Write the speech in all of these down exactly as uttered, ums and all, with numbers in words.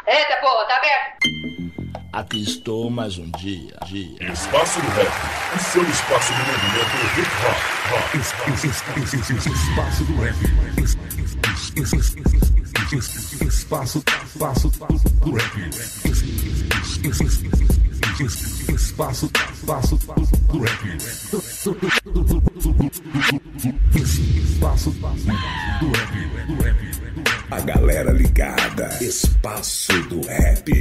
Eita porra, tá aberto. Aqui estou mais um dia, dia. Espaço do Rap, o seu espaço do movimento hip hop. Espaço do Rap. Espaço, espaço do Rap. Espaço, espaço do Rap. Espaço do Rap. A galera ligada. Espaço do Rap.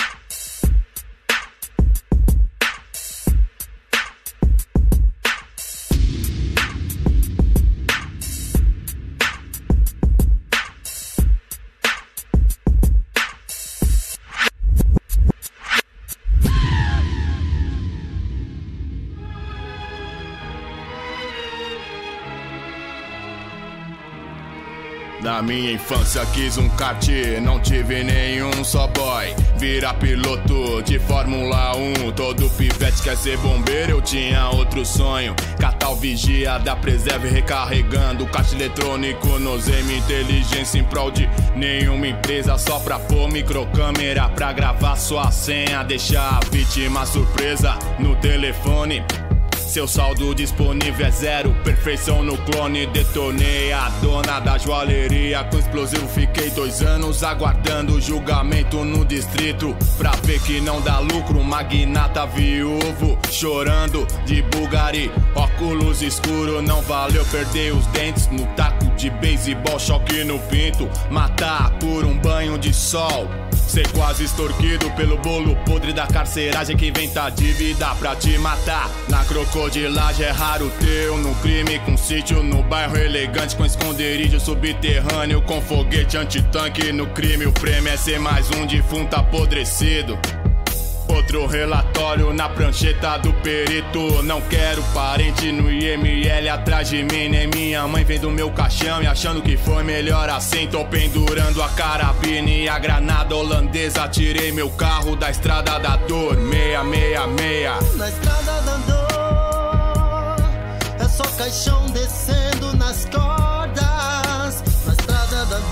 Na minha infância quis um kart, não tive nenhum só boy. Virar piloto de Fórmula um, todo pivete quer ser bombeiro, eu tinha outro sonho. Catar o vigia da Preserve recarregando caixa eletrônico, não usei minha inteligência em prol de nenhuma empresa. Só pra pôr microcâmera pra gravar sua senha, deixar a vítima surpresa no telefone. Seu saldo disponível é zero, perfeição no clone. Detonei a dona da joalheria com explosivo, fiquei dois anos aguardando o julgamento no distrito. Pra ver que não dá lucro, magnata viúvo chorando de Bulgari, óculos escuro. Não valeu perder os dentes no taco de beisebol, choque no pinto, matar por um banho de sol. Ser quase extorquido pelo bolo podre da carceragem que inventa dívida pra te matar. Na crocodilagem é raro teu, no crime com sítio, no bairro elegante com esconderijo subterrâneo, com foguete antitanque. No crime o prêmio é ser mais um defunto apodrecido. Outro relatório na prancheta do perito. Não quero parente no I M L atrás de mim, nem minha mãe vendo meu caixão e achando que foi melhor assim. Tô pendurando a carabina e a granada holandesa. Tirei meu carro da estrada da dor, meia, meia, meia. Na estrada da dor é só caixão descendo nas cordas. Na estrada da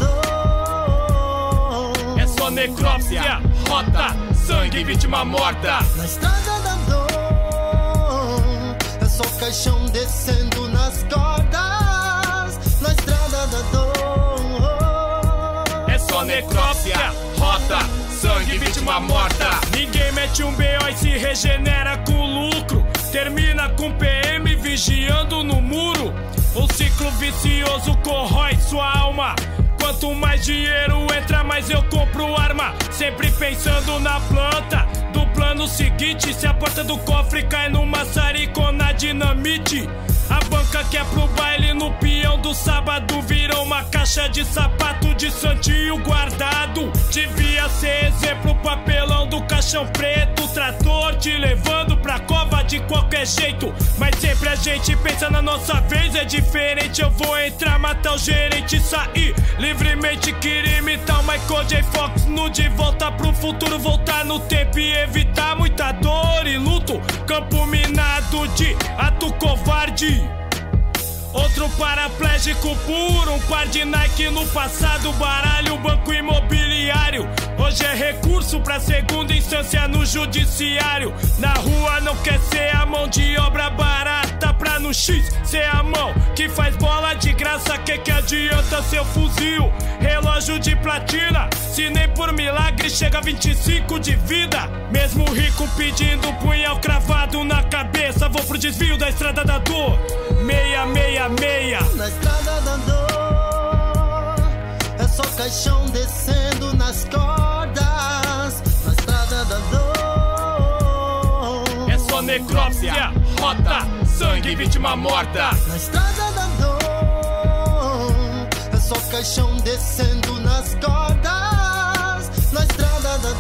dor é só necrópsia, rota, sangue, vítima morta. Na estrada da dor é só caixão descendo nas cordas. Na estrada da dor é só necrópsia, rota, sangue, vítima morta. Ninguém mete um B O e se regenera com lucro. Termina com P M vigiando no muro. O ciclo vicioso corrói sua alma. Quanto mais dinheiro entra, mais eu compro arma. Sempre pensando na planta do plano seguinte. Se a porta do cofre cai no maçarico na dinamite, a banca que é pro baile no peão do sábado virou uma caixa de sapato de santinho guardado. Devia ser exemplo, papelão do caixão preto, trator te levando pra cova de qualquer jeito. Mas sempre a gente pensa na nossa vez, é diferente. Eu vou entrar, matar o gerente, sair livremente. Queria imitar o Michael J. Fox no De Volta pro Futuro, voltar no tempo e evitar muita dor e luto. Campo minado de ato covarde. Outro paraplégico por um par de Nike no passado. Baralho, banco imobiliário. Hoje é recurso pra segunda instância no judiciário. Na rua não quer ser a mão de obra barata pra no X ser a mão que faz bola de graça. Que que adianta seu fuzil, relógio de platina, se nem por milagre chega a vinte e cinco de vida. Mesmo rico pedindo punhal cravado na cabeça, vou pro desvio da estrada da dor. Meia, meia, meia. Na estrada da dor é só caixão descendo nas cordas. Na estrada da dor é só necrópsia, rota, sangue, vítima morta. Na estrada da dor é só caixão descendo nas cordas. Na estrada da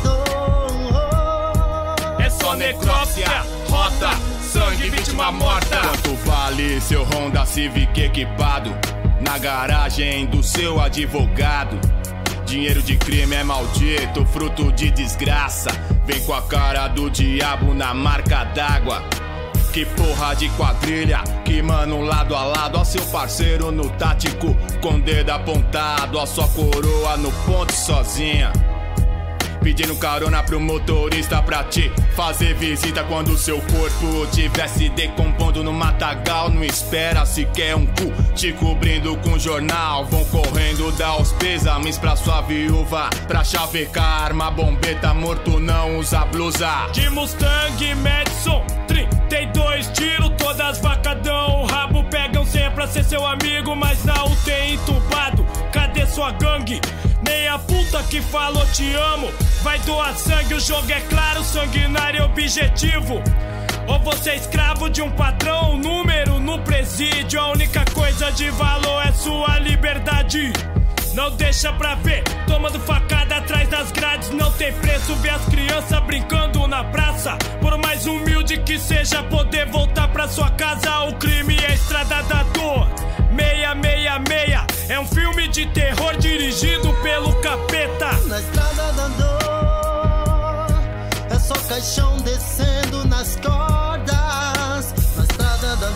dor é só necrópsia, rota, sangue, vítima morta. Quanto vale seu Honda Civic equipado na garagem do seu advogado? Dinheiro de crime é maldito, fruto de desgraça. Vem com a cara do diabo na marca d'água. Que porra de quadrilha, que mano lado a lado. Ó seu parceiro no tático, com dedo apontado. Ó sua coroa no ponto sozinha. pedindo carona pro motorista pra te fazer visita. Quando seu corpo tivesse decompondo no matagal, não espera sequer um cu te cobrindo com jornal. Vão correndo dar os pêsames pra sua viúva, pra chavecar arma, bombeta, morto não usa blusa. De Mustang Madison, trinta e dois tiros, todas vacadão. O rabo pegam sempre pra ser seu amigo, mas na U T I entubado. Cadê sua gangue? Nem a puta que falou te amo vai doar sangue, o jogo é claro, sanguinário é objetivo. Ou você é escravo de um patrão, número no presídio. A única coisa de valor é sua liberdade. Não deixa pra ver, tomando facada atrás das grades. Não tem preço ver as crianças brincando na praça. Por mais humilde que seja, poder voltar pra sua casa. O crime é a estrada da dor. seiscentos e sessenta e seis é um filme de terror dirigido pelo capeta. Na estrada da dor é só caixão descendo nas cordas. Na estrada da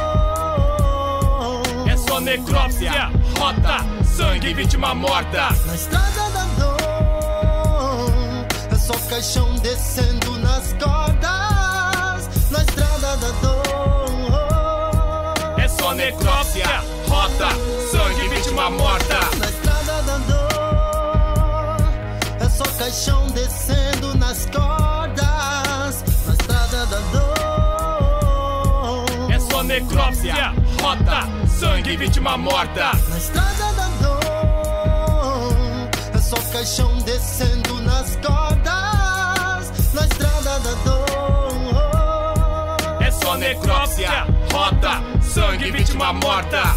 dor é só necrópsia, rota, sangue, vítima morta. Na estrada da dor é só caixão descendo nas cordas. Na estrada da dor é só necrópsia, rota, sangue, vítima morta. Na estrada da dor é só caixão descendo nas cordas. Na estrada da dor é só necrópsia, rota, sangue, vítima morta. Na estrada da dor é só caixão descendo nas cordas. Na estrada da dor é só necrópsia, rota, sangue, vítima morta.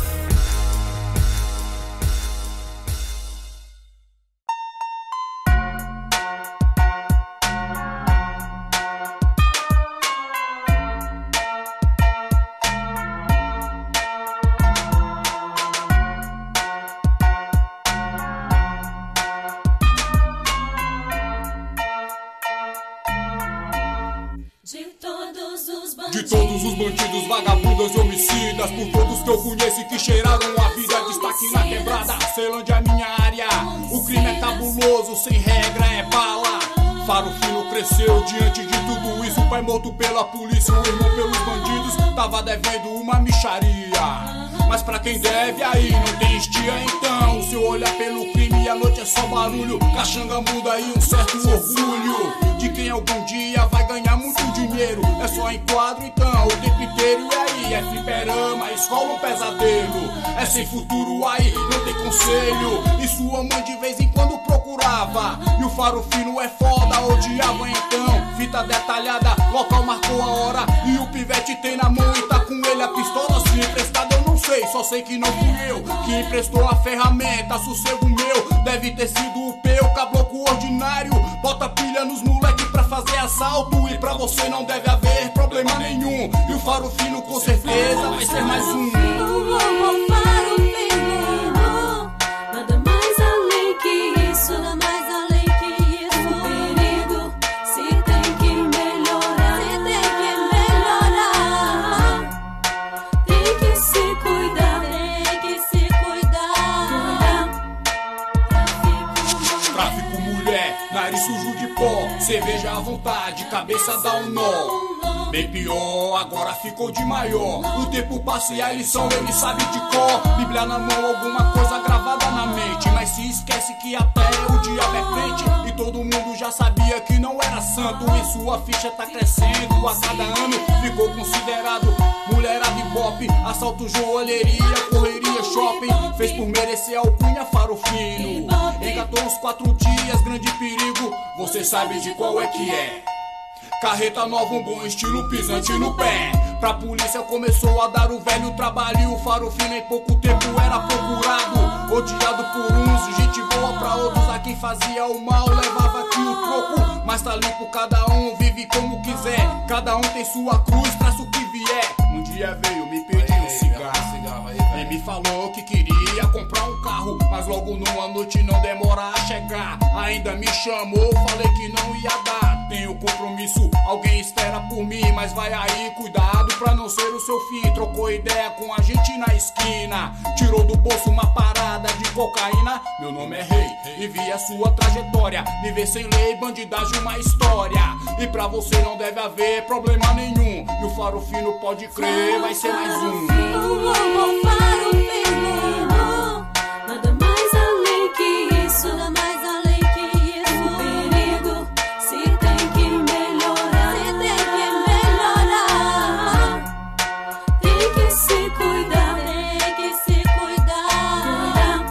De todos os bandidos, vagabundas e homicidas, por todos que eu conheço que cheiraram a vida, destaque na quebrada, Ceilândia é minha área. O crime é cabuloso, sem regra é bala. Faro Fino cresceu diante de tudo isso. O pai morto pela polícia, o irmão pelos bandidos, tava devendo uma mixaria. Mas pra quem deve aí não tem estia então. Se eu olhar pelo crime a noite é só barulho, caxanga muda e um certo orgulho de quem algum dia vai ganhar muito dinheiro. É só enquadro então, o tempo inteiro. E aí, é fliperama, escola um pesadelo. É sem futuro aí, não tem conselho. E sua mãe de vez em quando procurava. E o Faro Fino é foda, odiava então. Fita detalhada, local marcou a hora. E o pivete tem na mão e tá com ele a pistola. Se emprestada eu não sei, só sei que não fui eu que emprestou a ferramenta, sossego meu. Deve ter sido o peu, caboclo ordinário. Bota pilha nos moleque pra fazer assalto. E pra você não deve haver problema nenhum. E o Faro Fino com certeza vai ser mais um. Faro Fino, nada mais além que isso, nada mais além que isso. O perigo se tem que melhorar, se tem que melhorar. Tem que se cuidar, tem que se cuidar. Tráfico, Tráfico, mulher, nariz sujo de pó, cerveja à vontade, cabeça dá um nó. Bem pior, agora ficou de maior. O tempo passa e a lição ele sabe de cor. Bíblia na mão, alguma coisa gravada na mente. Mas se esquece que até o diabo é crente. E todo mundo já sabia que não era santo. E sua ficha tá crescendo a cada ano. Ficou considerado mulherada e bop. Assalto, joalheria, correria, shopping. Fez por merecer alcunha, Faro Fino. Engatou uns quatro dias, grande perigo. Você sabe de qual é que é. Carreta nova, um bom estilo, pisante no pé. Pra polícia começou a dar o velho trabalho. E o Faro Fino em pouco tempo era procurado. Odiado por uns, gente boa pra outros. A quem fazia o mal levava aqui o troco. Mas tá limpo, cada um vive como quiser. Cada um tem sua cruz, traça o que vier. Um dia veio me pedir um cigarro e me falou que queria comprar um carro. Mas logo numa noite não demora a chegar. Ainda me chamou, falei que não ia dar. Tenho compromisso, alguém espera por mim. Mas vai aí, cuidado pra não ser o seu fim. Trocou ideia com a gente na esquina, tirou do bolso uma parada de cocaína, meu nome é Rei. E vi a sua trajetória, viver sem lei, bandidagem, uma história. E pra você não deve haver problema nenhum. E o Faro Fino pode crer, vai ser mais um. Oh, oh, oh, Faro Fino, nada mais além que isso, nada mais além que isso. O perigo se tem que melhorar, se tem que melhorar. Tem que se cuidar, tem que se cuidar.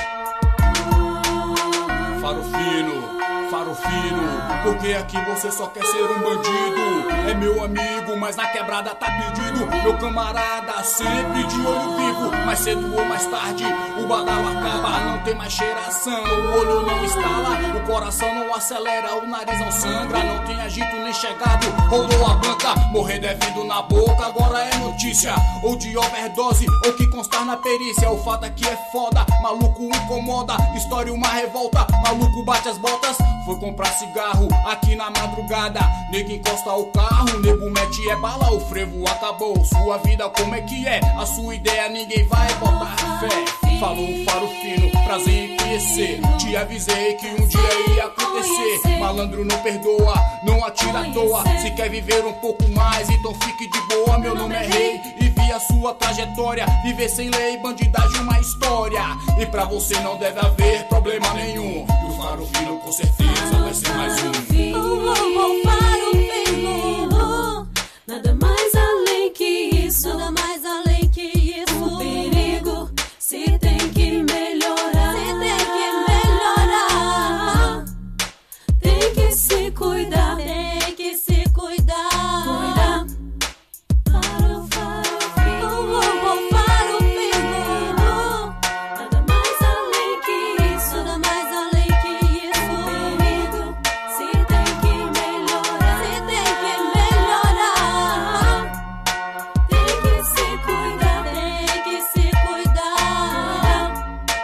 Faro Fino, Faro Fino, porque aqui você só quer ser um bandido. É meu amigo, mas na quebrada tá pedido. Meu camarada sempre de olho vivo. Mais cedo ou mais tarde o badalo acaba. Não tem mais cheiração, o olho não estala, o coração não acelera, o nariz não sangra. Não tem agito nem chegado, rolou a banca. Morrer devido na boca, agora é notícia. Ou de overdose, ou que constar na perícia. O fato aqui é foda, maluco incomoda. História uma revolta, maluco bate as botas. Foi comprar cigarro aqui na madrugada. Nego encosta o carro, nego mete é bala. O frevo acabou, sua vida como é que é? A sua ideia ninguém vai botar fé. Falou Faro Fino, prazer em conhecer. Te avisei que um dia ia acontecer. Malandro não perdoa, não atira à toa. Se quer viver um pouco mais, então fique de boa. Meu nome é Rei e vi a sua trajetória. Viver sem lei, bandidagem, uma história. E pra você não deve haver problema nenhum. E o Faro Fino com certeza vai ser mais um. Oh, oh, oh, Faro Fino, nada mais além que isso, nada mais além que isso. O perigo se tem que melhorar, se tem que melhorar. Tem que se cuidar, tem que se cuidar. Cuidar. Faro, Faro Fino, oh, oh, oh, Faro Fino, nada mais além que isso, nada mais além que isso. O perigo se tem que melhorar, se tem que melhorar. Tem que se cuidar, tem que se cuidar.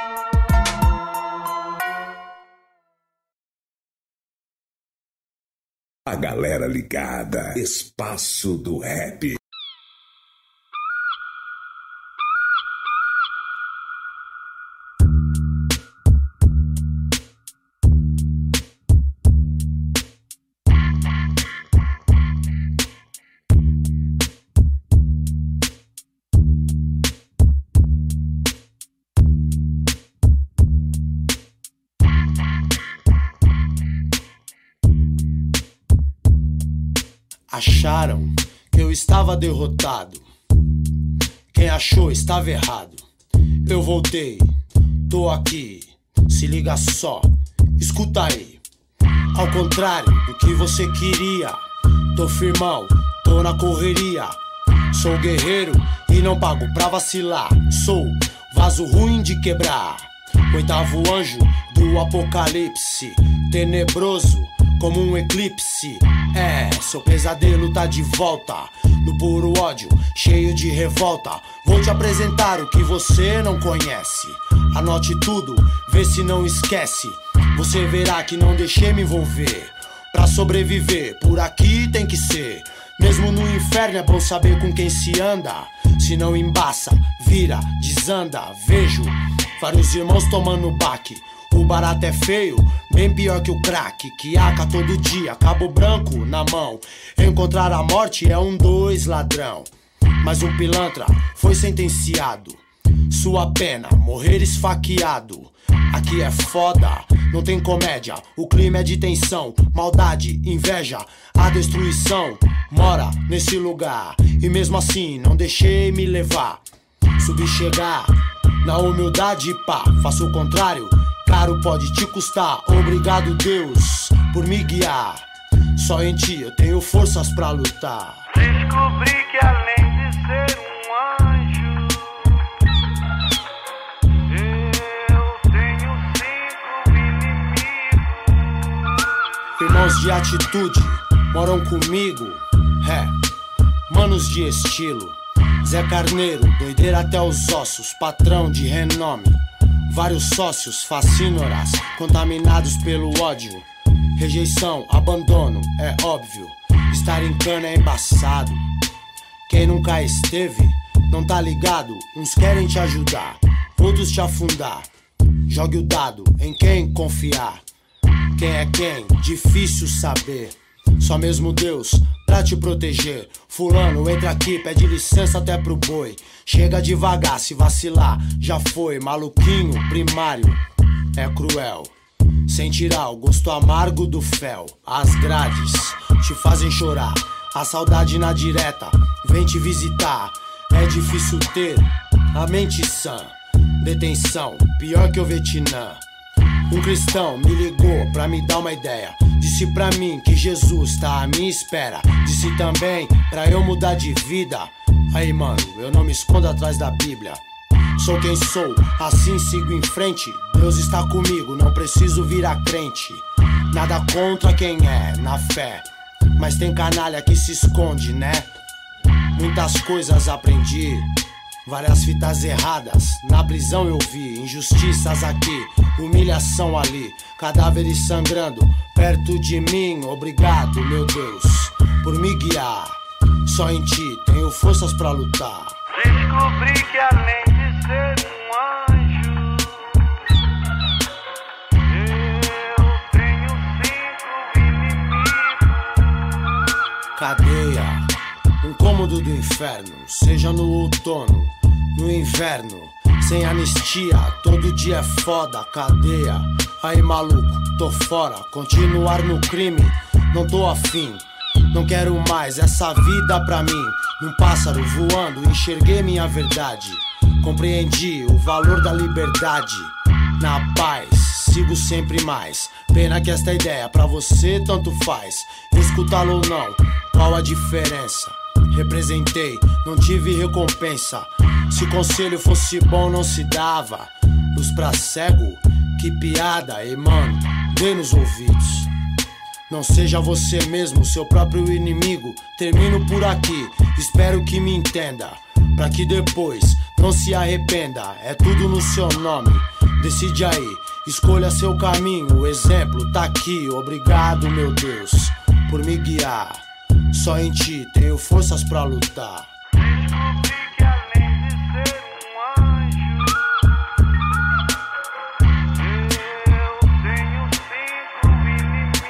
A galera ligada, Espaço do Rap. Acharam que eu estava derrotado. Quem achou estava errado. Eu voltei, tô aqui. Se liga só, escuta aí. Ao contrário do que você queria, tô firmão, tô na correria. Sou guerreiro e não pago pra vacilar. Sou vaso ruim de quebrar. Oitavo anjo do apocalipse, tenebroso como um eclipse. É, seu pesadelo tá de volta, no puro ódio, cheio de revolta. Vou te apresentar o que você não conhece. Anote tudo, vê se não esquece. Você verá que não deixei me envolver. Pra sobreviver, por aqui tem que ser. Mesmo no inferno é bom saber com quem se anda. Se não embaça, vira, desanda. Vejo vários irmãos tomando baque. O barato é feio, bem pior que o crack. Que aca todo dia, cabo branco na mão. Encontrar a morte é um dois ladrão. Mas um pilantra foi sentenciado. Sua pena, morrer esfaqueado. Aqui é foda, não tem comédia. O clima é de tensão, maldade, inveja. A destruição mora nesse lugar. E mesmo assim não deixei me levar. Subi chegar, na humildade pá. Faço o contrário, caro pode te custar. Obrigado Deus por me guiar. Só em ti eu tenho forças pra lutar. Descobri que além de ser um anjo, eu tenho cinco inimigos. Irmãos de atitude moram comigo. É, manos de estilo. Zé Carneiro, doideira até os ossos. Patrão de renome. Vários sócios fascínoras, contaminados pelo ódio. Rejeição, abandono, é óbvio. Estar em cana é embaçado. Quem nunca esteve, não tá ligado. Uns querem te ajudar, outros te afundar. Jogue o dado em quem confiar. Quem é quem? Difícil saber. Só mesmo Deus pra te proteger. Fulano, entra aqui, pede licença até pro boi. Chega devagar, se vacilar, já foi. Maluquinho, primário, é cruel. Sem tirar o gosto amargo do fel. As grades te fazem chorar. A saudade na direta vem te visitar. É difícil ter a mente sã. Detenção, pior que o Vietnã. Um cristão me ligou pra me dar uma ideia. Disse pra mim que Jesus tá à minha espera. Disse também pra eu mudar de vida. Aí mano, eu não me escondo atrás da Bíblia. Sou quem sou, assim sigo em frente. Deus está comigo, não preciso virar crente. Nada contra quem é, na fé. Mas tem canalha que se esconde, né? Muitas coisas aprendi. Várias fitas erradas, na prisão eu vi. Injustiças aqui, humilhação ali. Cadáveres sangrando perto de mim. Obrigado, meu Deus, por me guiar. Só em ti tenho forças pra lutar. Descobri que além de ser um anjo, eu tenho cinco inimigos. Cadeia, um cômodo do inferno. Seja no outono, no inverno. Sem anistia, todo dia é foda. Cadeia, aí maluco, tô fora. Continuar no crime, não tô afim. Não quero mais essa vida pra mim. Num pássaro voando, enxerguei minha verdade. Compreendi o valor da liberdade. Na paz, sigo sempre mais. Pena que esta ideia pra você tanto faz. Escutá-lo ou não, qual a diferença? Representei, não tive recompensa. Se conselho fosse bom não se dava. Luz pra cego, que piada. E mano, dê nos ouvidos. Não seja você mesmo, seu próprio inimigo. Termino por aqui, espero que me entenda. Pra que depois não se arrependa. É tudo no seu nome, decide aí. Escolha seu caminho, o exemplo tá aqui. Obrigado, meu Deus, por me guiar. Só em ti tenho forças pra lutar. Descobri que além de ser um anjo, eu tenho cinco inimigos.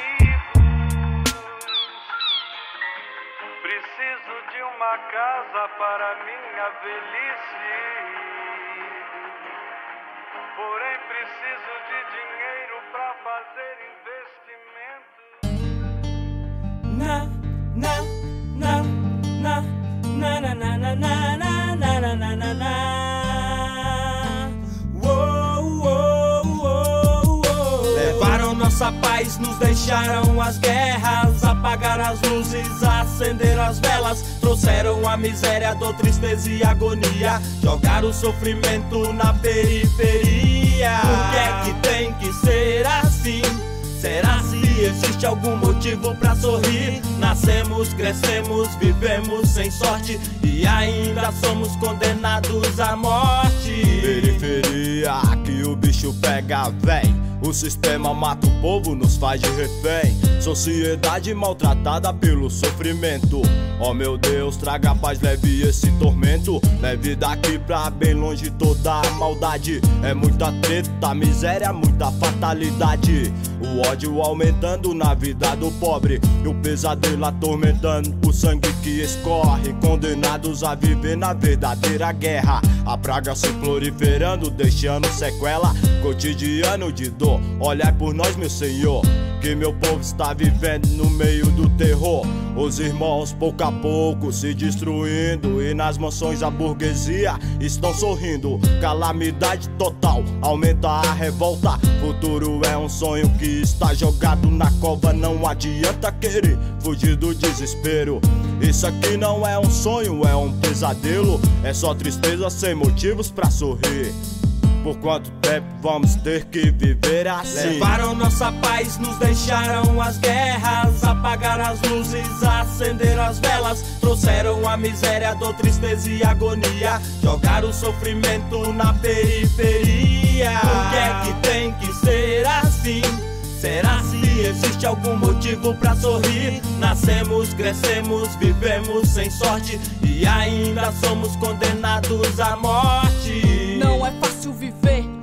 Preciso de uma casa para minha velhice, porém preciso de dinheiro pra fazer investimento. Na Na, na, na, na, na, na, na, na, na, na, na, na. Uou, uou, uou, uou. Levaram nossa paz, nos deixaram as guerras. Apagaram as luzes, acenderam as velas. Trouxeram a miséria, dor, tristeza e agonia. Jogaram o sofrimento na periferia. Por que é que tem que ser assim? Será se existe algum motivo pra sorrir? Nascemos, crescemos, vivemos sem sorte e ainda somos condenados à morte. Periferia, que o bicho pega, véi. O sistema mata o povo, nos faz de refém. Sociedade maltratada pelo sofrimento. Oh meu Deus, traga paz, leve esse tormento. Leve daqui pra bem longe toda a maldade. É muita treta, miséria, muita fatalidade. O ódio aumentando na vida do pobre e o pesadelo atormentando o sangue que escorre. Condenados a viver na verdadeira guerra. A praga se proliferando, deixando sequela. Cotidiano de dor. Olhai por nós, meu Senhor, que meu povo está vivendo no meio do terror. Os irmãos pouco a pouco se destruindo e nas mansões a burguesia estão sorrindo. Calamidade total, aumenta a revolta. Futuro é um sonho que está jogado na cova. Não adianta querer fugir do desespero. Isso aqui não é um sonho, é um pesadelo. É só tristeza sem motivos pra sorrir. Por quanto tempo vamos ter que viver assim? Levaram nossa paz, nos deixaram as guerras. Apagaram as luzes, acenderam as velas. Trouxeram a miséria, dor, tristeza e agonia. Jogaram o sofrimento na periferia. Por que é que tem que ser assim? Será se existe algum motivo pra sorrir? Nascemos, crescemos, vivemos sem sorte e ainda somos condenados à morte. Não é fácil viver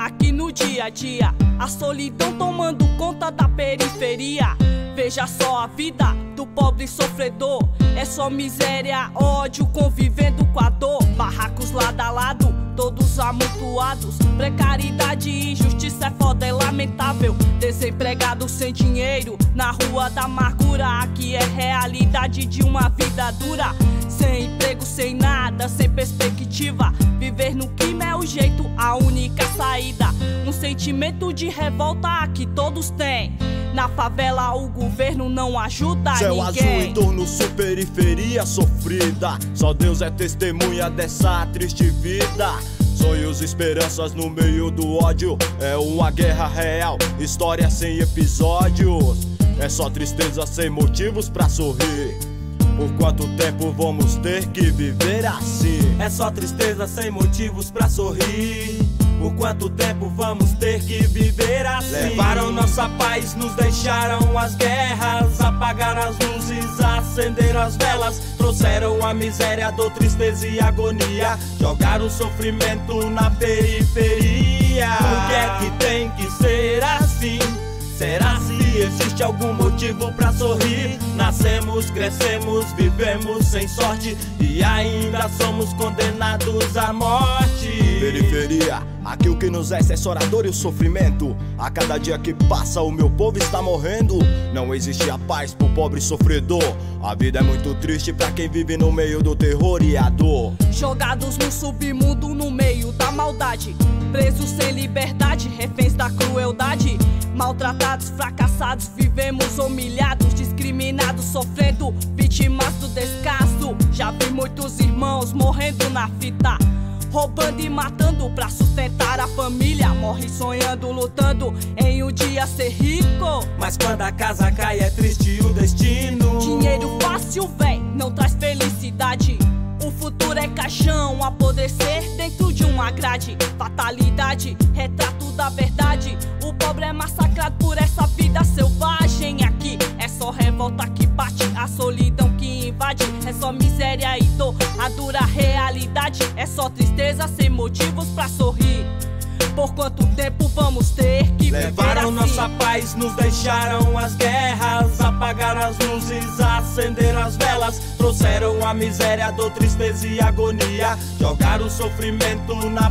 aqui no dia a dia. A solidão tomando conta da periferia. Veja só a vida do pobre sofredor. É só miséria, ódio convivendo com a dor. Barracos lado a lado, todos amontoados. Precariedade e injustiça é foda, é lamentável. Desempregado sem dinheiro, na rua da amargura. Aqui é realidade de uma vida dura. Sem emprego, sem nada, sem perspectiva. Viver no crime é o jeito, a única saída. Um sentimento de revolta que todos têm. Na favela o governo não ajuda Céu ninguém. Céu azul em torno sul, periferia sofrida. Só Deus é testemunha dessa triste vida. Sonhos e esperanças no meio do ódio. É uma guerra real, história sem episódios. É só tristeza sem motivos pra sorrir. Por quanto tempo vamos ter que viver assim? É só tristeza sem motivos pra sorrir. Por quanto tempo vamos ter que viver assim? Levaram nossa paz, nos deixaram as guerras. Apagaram as luzes, acenderam as velas. Trouxeram a miséria, dor, tristeza e agonia. Jogaram o sofrimento na periferia. Por que é que tem que ser assim? Será se existe algum motivo pra sorrir? Nascemos, crescemos, vivemos sem sorte e ainda somos condenados à morte. Periferia, aqui o que nos é essa dor e o sofrimento. A cada dia que passa o meu povo está morrendo. Não existe a paz pro pobre sofredor. A vida é muito triste pra quem vive no meio do terror e a dor. Jogados no submundo, no meio da maldade. Presos sem liberdade, reféns da crueldade. Maltratados, fracassados, vivemos humilhados, discriminados, sofrendo, vítimas do descaso. Já vi muitos irmãos morrendo na fita, roubando e matando pra sustentar a família. Morre sonhando, lutando em um dia ser rico. Mas quando a casa cai é triste o destino. Dinheiro fácil vem, não traz felicidade. O futuro é caixão, apodrecer dentro de uma grade. Fatalidade, retrato da verdade. O pobre é massacrado por essa vida selvagem. Aqui é só revolta que bate, a solidão que invade. É só miséria e dor, a dura realidade. É só tristeza sem motivos pra sorrir. Por quanto tempo vamos ter que viver assim? Levaram nossa paz, nos deixaram as guerras. Apagaram as luzes, acenderam as velas. Trouxeram a miséria, dor, tristeza e agonia. Jogaram o sofrimento na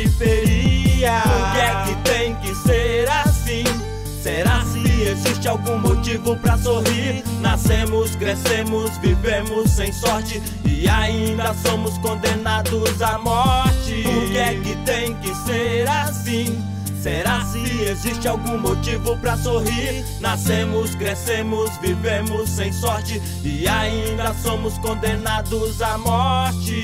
periferia. Por que é que tem que ser assim? Será se existe algum motivo pra sorrir? Nascemos, crescemos, vivemos sem sorte e ainda somos condenados à morte. Por que é que tem que ser assim? Será se existe algum motivo pra sorrir? Nascemos, crescemos, vivemos sem sorte e ainda somos condenados à morte.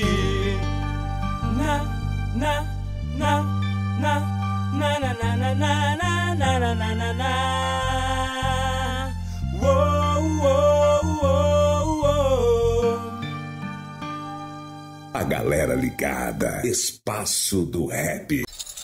Na, na, na, na. Na na na na na na na na na na na. Uou, uou, uou, uou. A galera ligada, Espaço do Rap.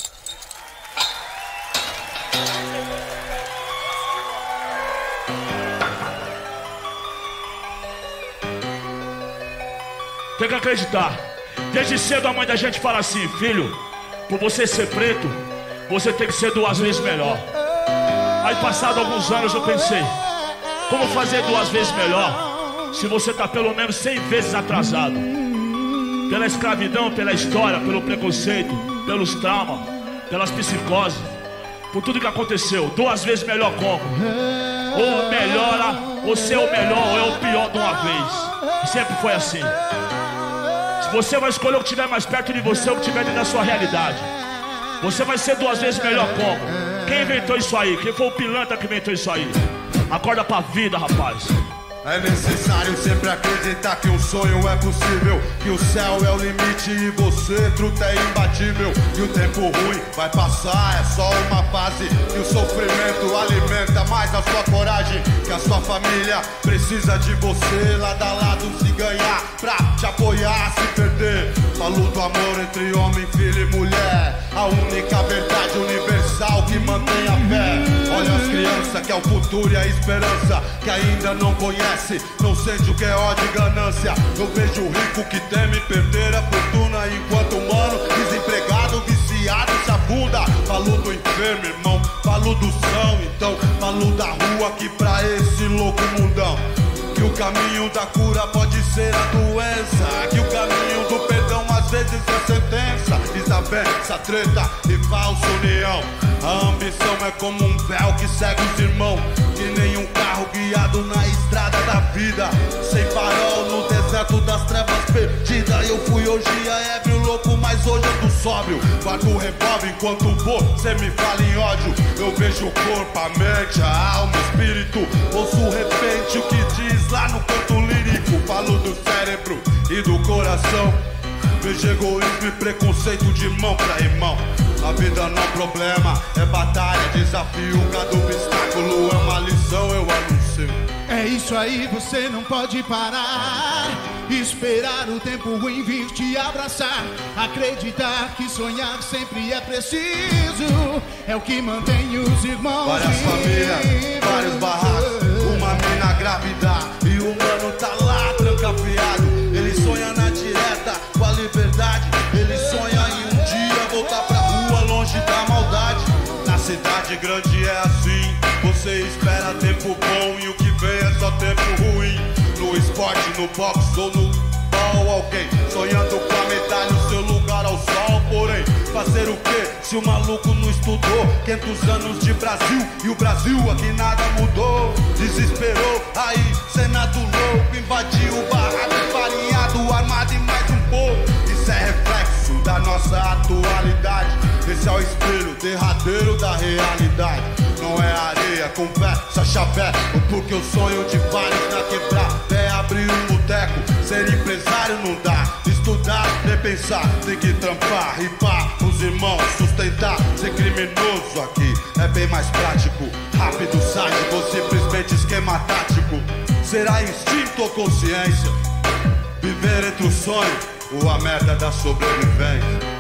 Tem que acreditar. Desde cedo a mãe da gente fala assim: filho, por você ser preto, você tem que ser duas vezes melhor. Aí passado alguns anos eu pensei: como fazer duas vezes melhor se você tá pelo menos cem vezes atrasado? Pela escravidão, pela história, pelo preconceito, pelos traumas, pelas psicoses, por tudo que aconteceu. Duas vezes melhor como? Ou melhora, ou ser o melhor, ou é o pior de uma vez. E sempre foi assim. Você vai escolher o que estiver mais perto de você, o que estiver dentro da sua realidade. Você vai ser duas vezes melhor como? Quem inventou isso aí? Quem foi o pilantra que inventou isso aí? Acorda pra vida, rapaz. É necessário sempre acreditar que um sonho é possível, que o céu é o limite e você, truta, é imbatível. E o tempo ruim vai passar, é só uma fase. E o sofrimento alimenta mais a sua coragem, que a sua família precisa de você. Lado a lado se ganhar, pra te apoiar, se perder. Falo do amor entre homem, filho e mulher, a única verdade universal que mantém a fé. Olha as crianças que é o futuro e a esperança, que ainda não conhece, não sente o que é ódio e ganância. Eu vejo o rico que teme perder a fortuna, enquanto o humano desempregado, viciado, se bunda. Falo do enfermo, irmão, falo do são. Então falo da rua aqui pra esse louco mundão. Que o caminho da cura pode ser a doença, que o caminho do perdão às vezes é sentença. Desavença, treta e falsa união. A ambição é como um véu que segue os irmãos, que nem um carro guiado na estrada da vida, sem farol no deserto das trevas perdidas. Eu fui hoje a ébrio louco, mas hoje eu tô sóbrio. Guardo o revólver enquanto você me fala em ódio. Eu vejo o corpo, a mente, a alma, o espírito. Ouço de repente o que diz lá no canto lírico. Falo do cérebro e do coração. Vejo egoísmo e preconceito de mão pra irmão. A vida não é problema, é batalha, desafio. Cada obstáculo é uma lição, eu anuncio. É isso aí, você não pode parar. Esperar o tempo ruim vir te abraçar. Acreditar que sonhar sempre é preciso. É o que mantém os irmãos. Várias famílias, vários barracos, uma mina grávida e o mano tá lá trancafiado. Ele sonha na direta com a liberdade. Ele sonha em um dia voltar pra rua longe da maldade. Na cidade grande é assim, você espera tempo bom e o que vem é só tempo ruim. No esporte, no boxe ou no ball, alguém sonhando com a medalha, o seu lugar ao sol. Porém, fazer o que se o maluco não estudou? quinhentos anos de Brasil e o Brasil aqui nada mudou. Desesperou, aí Senado louco invadiu o barraco farinhado, armado e mais um pouco. Isso é reflexo da nossa atualidade. Esse é o espelho derradeiro da realidade. Não é areia, conversa, chavé. O porque eu sonho de vários na quebrada é abrir um boteco. Ser empresário não dá, estudar, repensar. Tem que trampar, ripar, os irmãos sustentar. Ser criminoso aqui é bem mais prático. Rápido, sádico ou simplesmente esquema tático. Será instinto ou consciência? Viver entre o sonho ou a merda da sobrevivência?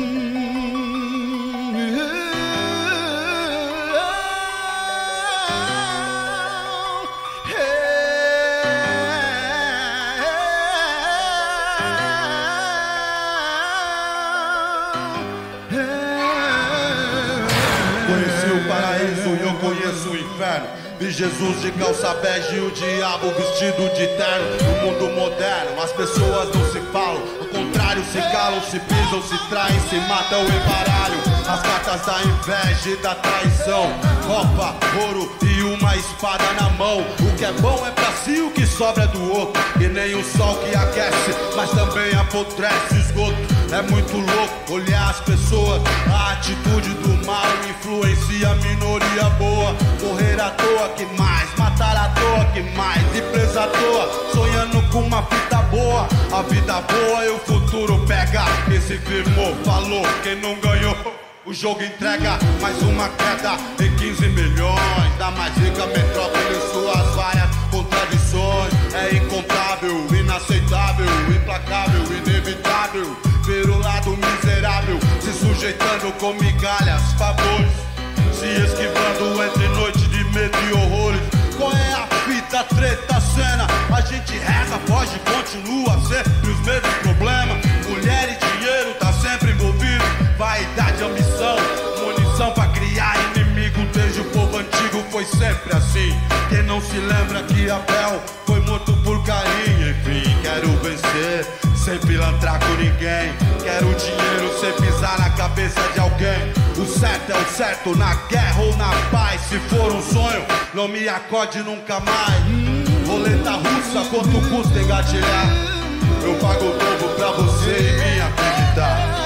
Conheci o paraíso e eu conheço o inferno. Vi Jesus de calça bege e o diabo vestido de terno. No mundo moderno as pessoas não se falam, ao contrário se calam, se pisam, se traem, se matam em baralho. As cartas da inveja e da traição, roupa, ouro e uma espada na mão. O que é bom é pra si, o que sobra é do outro. E nem o sol que aquece, mas também apodrece o esgoto. É muito louco olhar as pessoas, a atitude do mal influencia a minoria boa. Correr à toa que mais, matar à toa que mais, e presa à toa, sonhando com uma fita boa. A vida boa e o futuro pega. Quem se firmou, falou, quem não ganhou, o jogo entrega mais uma queda em quinze milhões. Da mais rica metrópole em suas várias contradições. É incontável, inaceitável, implacável, inevitável ver o lado miserável se sujeitando com migalhas, favores, se esquivando entre noite de medo e horrores. Qual é a fita, treta, cena? A gente reza, foge, continua sempre os mesmos problemas. Mulher e dinheiro tá sempre envolvido. Vaidade, ambição, munição pra criar inimigo. Desde o povo antigo foi sempre assim. Quem não se lembra que Abel foi morto por carinho? Enfim, quero vencer sem pilantrar com ninguém. Quero dinheiro sem pisar na cabeça de alguém. O certo é o certo, na guerra ou na paz. Se for um sonho, não me acorde nunca mais. Roleta russa, quanto custa engatilhar? Eu pago o dobro pra você e me acreditar.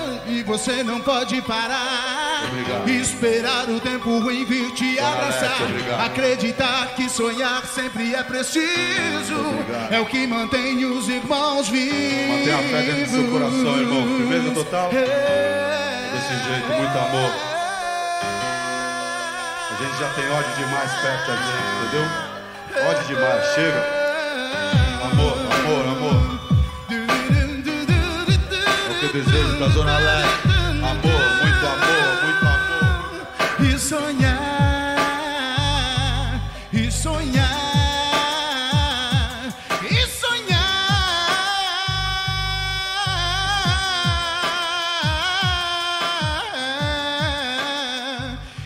E você não pode parar. Obrigado. Esperar o tempo ruim vir te Dona abraçar. Alete, obrigado. Acreditar que sonhar sempre é preciso. Obrigado. É o que mantém os irmãos vivos. Mantenha a fé dentro do seu coração, irmão. Firmeza total. Desse jeito, muito amor. A gente já tem ódio demais perto da gente, entendeu? Ódio demais, chega. Amor, amor, amor. É o que eu desejo da Zona Leste. Amor, muito amor, muito amor. E sonhar, e sonhar, e sonhar.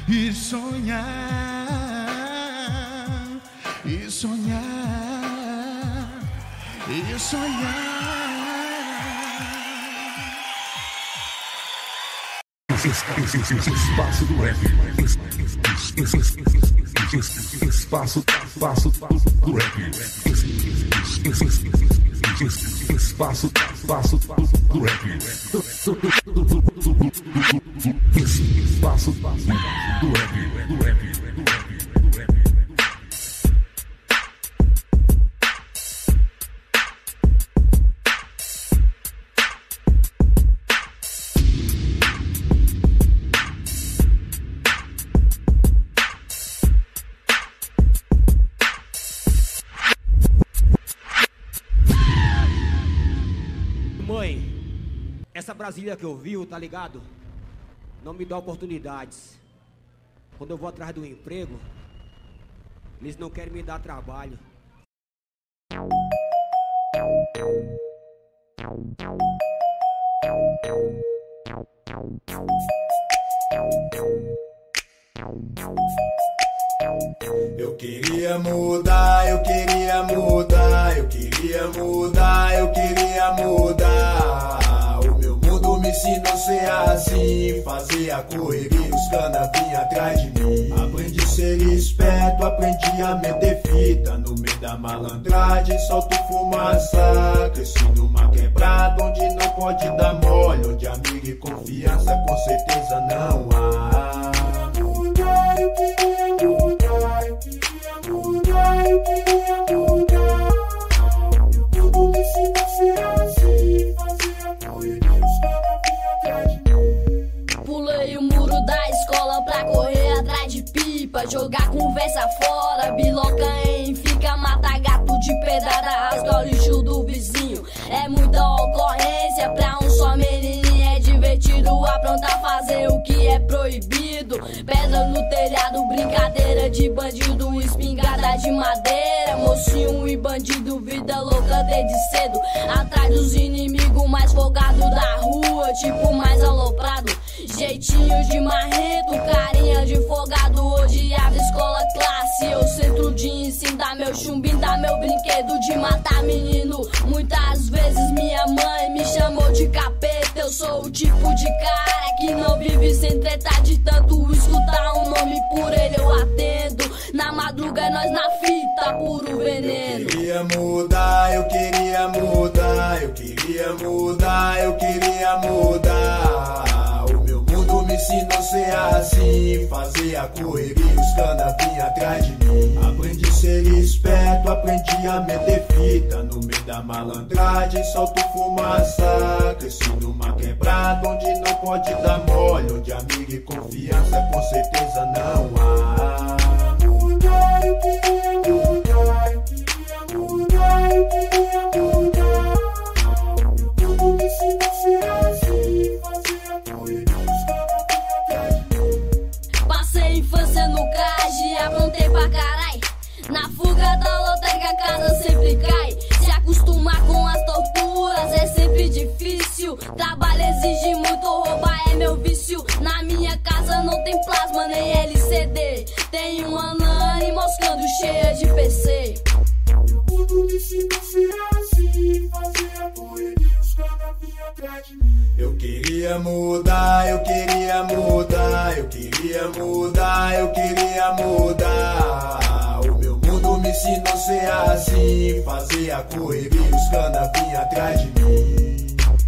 e sonhar, e sonhar, e sonhar. Espaço do rap. Espaço, espaço do rap. Espaço, espaço do rap. Espaço do rap, do rap. Mãe, essa Brasília que eu vivo, tá ligado? Não me dá oportunidades. Quando eu vou atrás do emprego, eles não querem me dar trabalho. Eu queria mudar, eu queria mudar, eu queria mudar, eu queria mudar. O meu mundo me ensinou a ser assim, fazer a correria, os cana vinham atrás de mim. Aprendi a ser esperto, aprendi a meter fita, no meio da malandragem solto fumaça. Cresci numa quebrada onde não pode dar mole, onde amigo e confiança com certeza não há. Mudar, eu queria mudar, eu queria mudar, eu queria mudar. Tudo me ensina a ser assim, fazer a correria, os caras vinham atrás de mim. Pulei o muro da escola pra correr atrás de pipa, jogar conversa fora, biloca em fica, mata gato de pedrada, rasga o lixo do vizinho. É muita ocorrência pra um só menininho, é divertido aprontar, fazer o que é proibido. Pedra no telhado, brincadeira de bandido, espingarda de madeira, mocinho e bandido, vida louca desde cedo. Atrás dos inimigos mais folgados da rua, tipo mais aloprado, jeitinho de marrento, carinha de folgado. Odiava escola classe, eu centro de ensino, dá meu chumbinho, dá meu brinquedo de matar menino. Muitas vezes minha mãe me chamou de capeta, eu sou o tipo de cara que não vive sem treta, de tanto escutar um nome por ele eu atendo. Na madruga é nós na fita, puro veneno. Eu queria mudar, eu queria mudar, eu queria mudar, eu queria mudar. O meu mundo me ensinou a ser assim, fazer a correria, os cana vinham atrás de mim. Aprendi a ser esperto, aprendi a meter fita, no meio da malandragem solto fumaça. Cresci numa quebrada onde não pode dar mole, onde amigo e confiança com certeza não há. Mudar, eu queria mudar, eu queria mudar, eu queria mudar. Tudo me ensina a ser assim, fazer a correria, os caras vinham atrás de mim. Passei infância no cage, aprontei pra carai. Na fuga da lotérica a casa sempre cai. Se acostumar com as torturas é sempre difícil. Trabalho exige muito, roubar é meu vício. Na minha casa não tem plasma nem L C D. Tem uma nani moscando cheia de P C. Tudo me ensina a ser assim, fazer a correria, os caras vinham atrás de mim. Eu queria mudar, eu queria mudar, eu queria mudar, eu queria mudar. O meu mundo me ensinou a ser assim, fazer a correria, os cana vinham atrás de mim.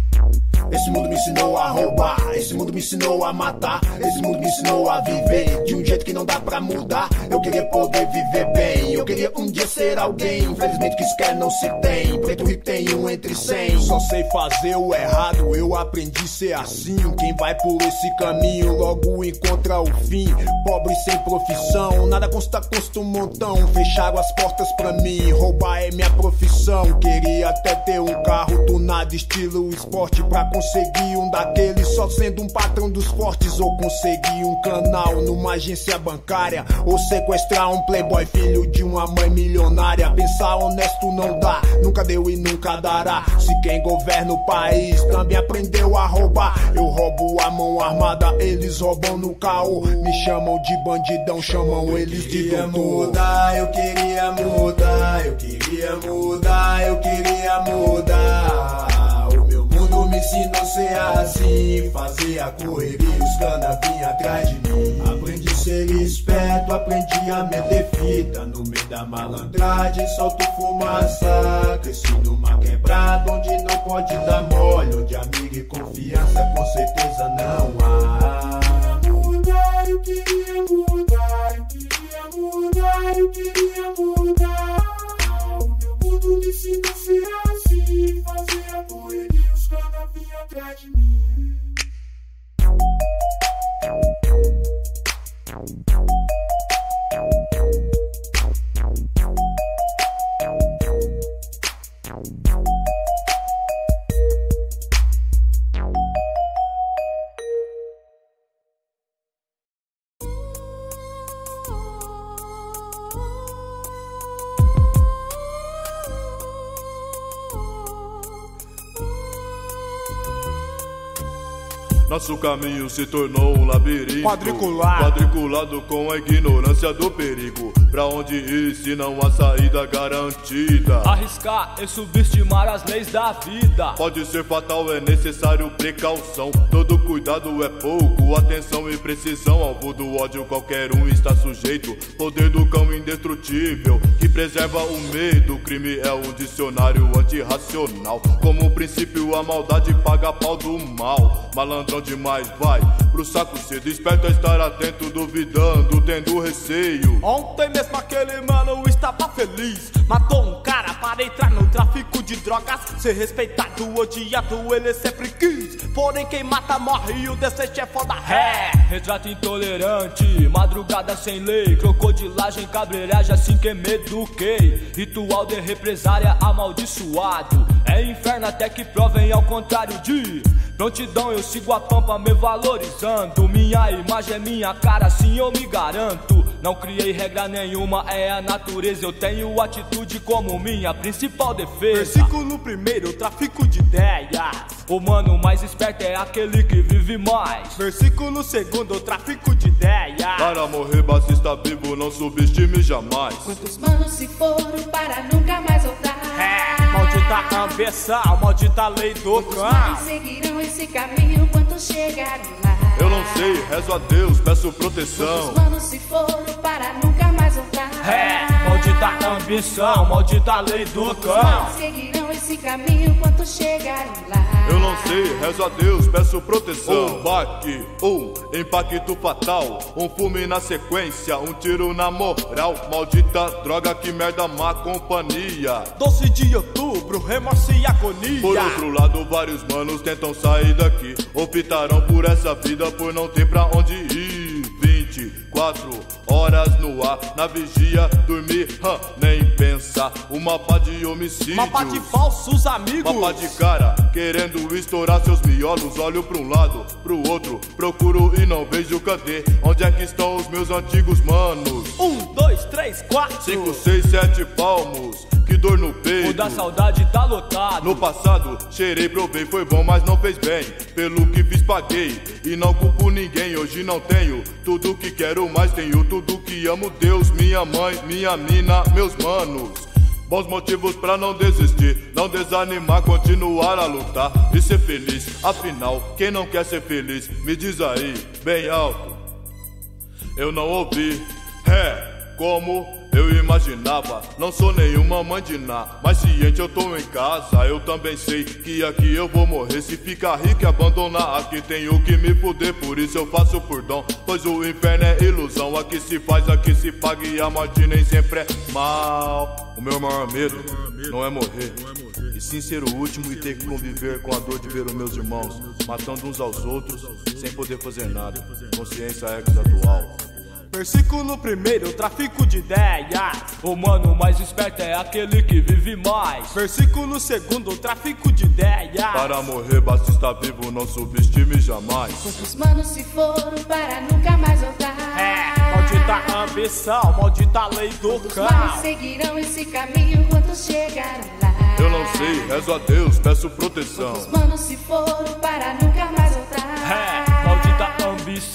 Esse mundo me ensinou a roubar, esse mundo me ensinou a matar, esse mundo me ensinou a viver de um jeito que não dá pra mudar. Eu queria poder viver bem, eu queria um dia ser alguém. Infelizmente que isso quer não se tem, preto rico tem um entre cem. Só sei fazer o errado, eu aprendi a ser assim. Quem vai por esse caminho logo encontra o fim. Pobre sem profissão, nada consta, custa um montão. Fecharam as portas pra mim, roubar é minha profissão. Queria até ter um carro tunado estilo esporte, pra conseguir um daqueles só sendo um patrão dos fortes. Ou conseguir um canal numa agência bancária, ou sequestrar um playboy filho de uma mãe milionária. Pensar honesto não dá, nunca deu e nunca dará. Se quem governa o país também aprendeu a roubar, eu roubo a mão armada, eles roubam no carro caô. Me chamam de bandidão, chamam eles de doutor. Mudar, eu queria mudar, eu queria mudar, eu queria mudar. O meu mundo me ensinou a ser assim, fazer a correria, os cana vinha atrás de mim. Aprendi a ser esperto, aprendi a meter fita. No meio da malandragem solto fumaça. Cresci numa quebrada onde não pode dar mole, onde amigo e confiança com certeza não há. Mudar, eu queria mudar, eu queria mudar, eu queria mudar. O meu mundo me ensinou a ser assim, fazer a correria, os cana vinha atrás de mim. Nosso caminho se tornou um labirinto Quadriculado, quadriculado com a ignorância do perigo. Pra onde ir se não há saída garantida? Arriscar e subestimar as leis da vida pode ser fatal, é necessário precaução. Todo cuidado é pouco, atenção e precisão. Alvo do ódio qualquer um está sujeito. Poder do cão indestrutível que preserva o medo. O crime é um dicionário antirracional. Como princípio a maldade paga pau do mal. Malandrão demais, vai pro saco cedo. Esperto a estar atento, duvidando, tendo receio. Ontem mesmo aquele mano estava feliz. Matou um cara para entrar no tráfico de drogas. Ser respeitado, odiado, ele sempre quis. Porém quem mata morre e o decente é foda. É, retrato intolerante, madrugada sem lei, crocodilagem, cabreiragem, assim que me eduquei. Ritual de represária amaldiçoado. É inferno até que provem ao contrário de prontidão. Eu sigo a pampa me valorizando. Minha imagem é minha cara, assim eu me garanto. Não criei regra nenhuma, é a natureza. Eu tenho atitude como minha principal defesa. Versículo primeiro, tráfico de ideias. O mano mais esperto é aquele que vive mais. Versículo segundo, tráfico de ideias. Para morrer basta estar vivo, não subestime jamais. Quantos manos se foram para nunca mais voltar? É, maldita ambição, maldita lei do cão. Quantos seguirão esse caminho, quantos chegaram lá? Eu não sei, rezo a Deus, peço proteção. Quantos manos se foram para nunca mais voltar? É, maldita ambição, maldita lei do cão. Quantos seguirão esse caminho, quantos chegaram lá? Eu não sei, rezo a Deus, peço proteção. Um baque, um impacto fatal, um fume na sequência, um tiro na moral. Maldita droga, que merda, má companhia. doze de outubro, remorso e agonia. Por outro lado, vários manos tentam sair daqui. Optaram por essa vida por não ter pra onde ir. Vinte e quatro horas no ar, na vigia, dormir, hum, nem pensar. Um mapa de homicídios, mapa de falsos amigos, mapa de cara querendo estourar seus miolos. Olho pra um lado, pro outro, procuro e não vejo cadê. Onde é que estão os meus antigos manos? Um, dois, três, quatro, cinco, seis, sete palmos. Que dor no peito, o da saudade tá lotado. No passado, cheirei, provei, foi bom, mas não fez bem. Pelo que fiz, paguei, e não culpo ninguém. Hoje não tenho tudo que quero, mas tenho tudo que amo. Deus, minha mãe, minha mina, meus manos. Bons motivos pra não desistir, não desanimar, continuar a lutar e ser feliz. Afinal, quem não quer ser feliz, me diz aí, bem alto. Eu não ouvi, é, como eu imaginava. Não sou nenhuma mãe de nada, mas ciente eu tô em casa. Eu também sei que aqui eu vou morrer. Se ficar rico e abandonar, aqui tenho que me fuder. Por isso eu faço por dom, pois o inferno é ilusão. Aqui se faz, aqui se paga, e a morte nem sempre é mal. O meu maior medo não é morrer, e sim ser o último e ter que conviver com a dor de ver os meus irmãos matando uns aos outros sem poder fazer nada. Consciência ex-atual. Versículo primeiro, tráfico de ideias. O mano mais esperto é aquele que vive mais. Versículo segundo, tráfico de ideias. Para morrer basta estar vivo, não subestime jamais. Quantos manos se foram para nunca mais voltar? É, maldita ambição, maldita lei do cão. Quantos manos seguirão esse caminho, quantos chegaram lá? Eu não sei, rezo a Deus, peço proteção. Quantos manos se foram para nunca mais voltar? É, maldita ambição,